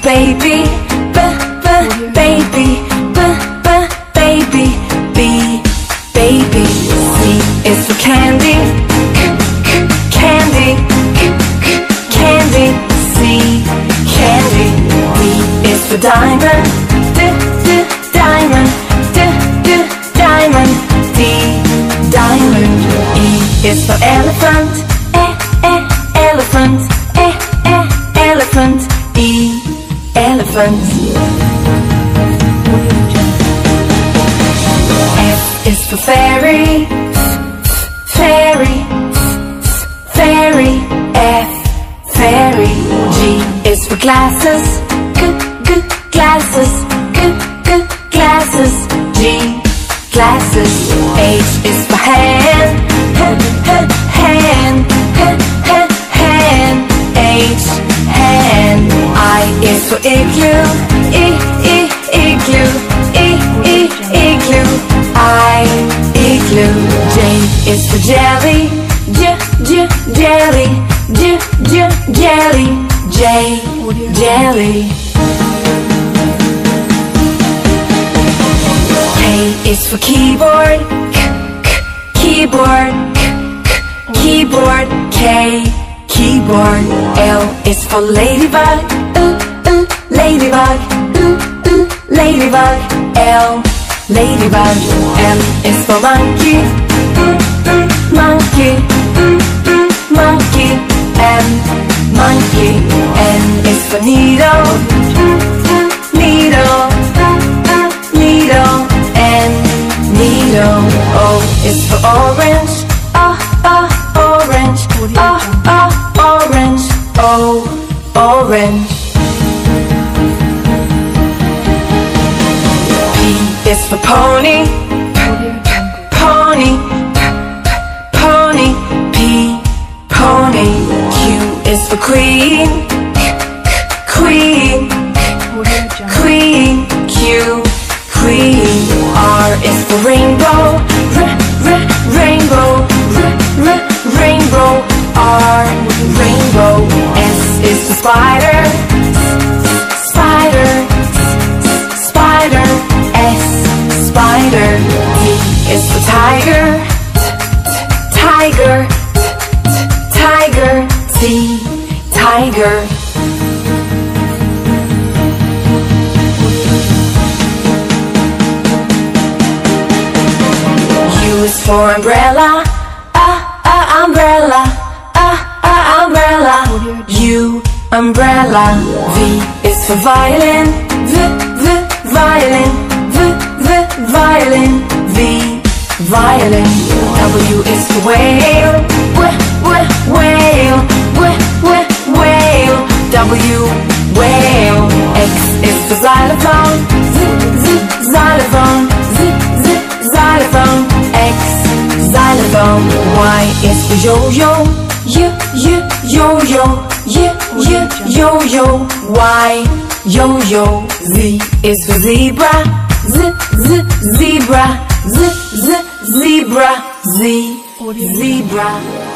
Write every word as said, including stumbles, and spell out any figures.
baby, b b baby, b b baby, b baby. C is for candy, c c candy, c c candy, C candy. D is for diamond, d d diamond, d d diamond, D diamond. E is for elephant, e e elephant, e e elephant, E elephant. F is for fairy, f f fairy, f f fairy, F fairy. G is for glasses, g g glasses, g g glasses, G glasses. H is for hand, h h hand, h h hand, H hand. I is for igloo, I I igloo, I I igloo, I igloo. J is for jelly, j j jelly, j j jelly, J jelly. K is for keyboard, k k keyboard, k k keyboard, K keyboard. L is for ladybug, uh, uh, ladybug, uh, uh, ladybug, L ladybug. M is for monkey, mm, mm, monkey, mm, mm, monkey, M monkey. N is for needle, mm, mm, needle, mm, mm, needle, N needle. O is for orange, ah ah orange, ah ah orange, O orange. P is for pony, p p pony, p p pony, P pony. Q is for queen, k k queen, k k queen, Q queen. R is for rainbow, r r rainbow, r r rainbow, R rainbow. S is for spider, s s spider, s s spider, S spider. T is for tiger, t t tiger, t t tiger, T tiger. U is for umbrella, ah ah umbrella, ah ah umbrella, U umbrella. V is for violin, v v violin, v v violin, V violin. W is for whale, w w whale, w w whale, W whale. X is for xylophone, z z xylophone, z z xylophone, X xylophone. Y is for yo-yo, y y yo-yo, y y yo-yo, Y yo-yo. Z is for zebra, z z zebra, z z zebra, Z zebra.